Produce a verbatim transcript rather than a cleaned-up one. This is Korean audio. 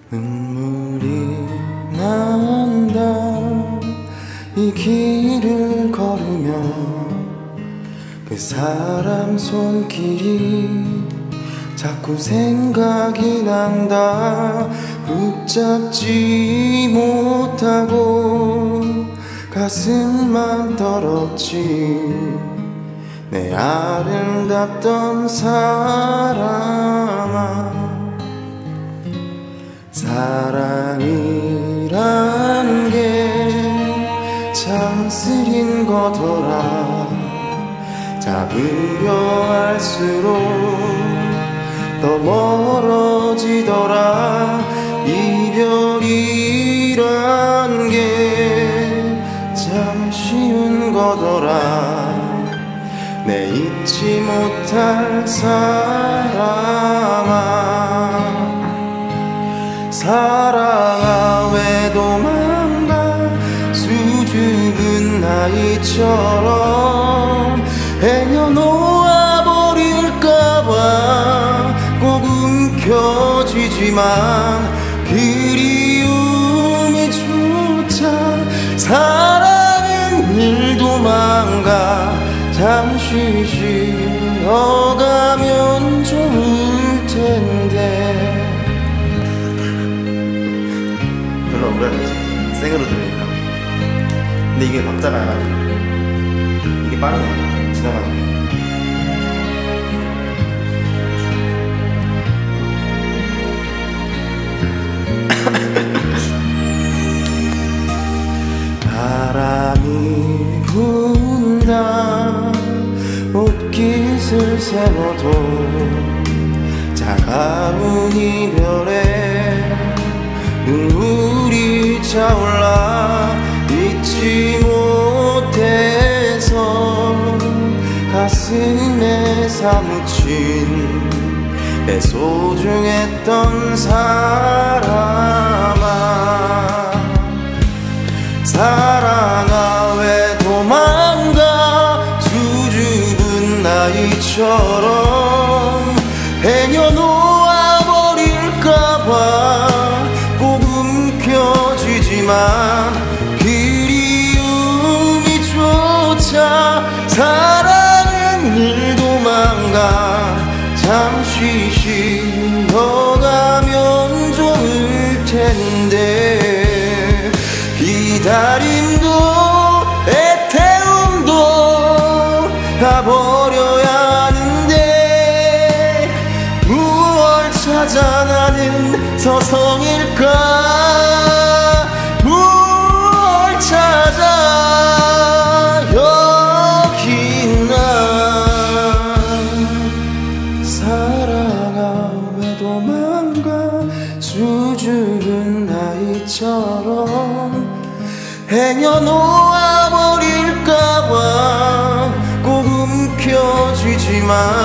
눈물이 난다. 이 길을 걸으면 그 사람 손길이 자꾸 생각이 난다. 붙잡지 못하고 가슴만 떨었지. 내 아름답던 사람아, 사랑이란 게 참 쓰린 거더라. 잡으려 할수록 더 멀어지더라. 이별이란 게 참 쉬운 거더라. 내 잊지 못할 사람아, 사랑아 왜 도망가. 수줍은 나이처럼 행여 놓아버릴까봐 꼭 움켜쥐지만 그리움이 조차 사랑은 늘 도망가. 잠시 쉬어가면 좋을 텐데. 별로 억울하지, 생으로 들으니까. 근데 이게 박자가 이게 빠르네, 지나가는 게. 바람이 분다. 옷깃을 세워도 차가운 이별에 눈물이 차올라. 잊지 못해서 가슴에 사무친 내 소중했던 사람아, 사랑아 왜 도망가. 수줍은 나이처럼 행여 놓아버릴까봐 꼭 움켜쥐지만 그리움이 조차 사랑은 늘 도망가. 잠시 쉬어가면 좋을 텐데. 기다림도 애태움도 다 버려야 하는데 무얼 찾아 나는 서성일까. 무얼 찾아 여기 난. 사랑아 왜 도망가. 수줍은 나이처럼 행여 놓아버릴까봐 꼭 움켜쥐지만